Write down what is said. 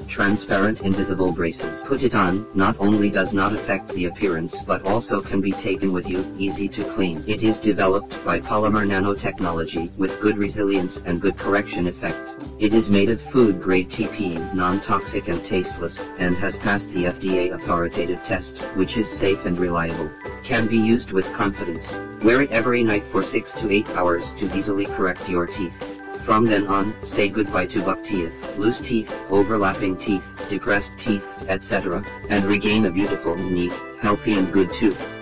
transparent invisible braces. Put it on, not only does not affect the appearance but also can be taken with you, easy to clean. It is developed by polymer nanotechnology with good resilience and good correction effect. It is made of food-grade TPE, non-toxic and tasteless, and has passed the FDA authoritative test, which is safe and reliable. Can be used with confidence. Wear it every night for 6 to 8 hours to easily correct your teeth. From then on, say goodbye to buck teeth, loose teeth, overlapping teeth, depressed teeth, etc., and regain a beautiful, neat, healthy and good tooth.